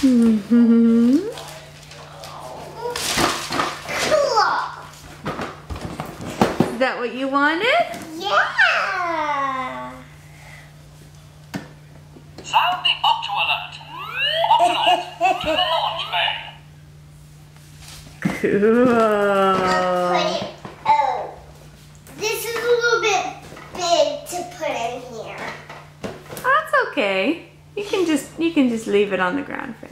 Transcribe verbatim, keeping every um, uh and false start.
Mm-hmm. Is that what you wanted? Yeah. Sound the octo alert. Octonauts to the launch bay. Cool. Put it, oh, this is a little bit big to put in here. That's okay. You can just you can just leave it on the ground for